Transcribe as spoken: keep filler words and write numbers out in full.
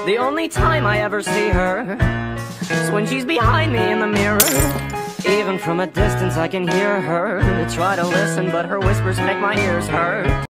The only time I ever see her is when she's behind me in the mirror. Even from a distance I can hear her try to listen, but her whispers make my ears hurt.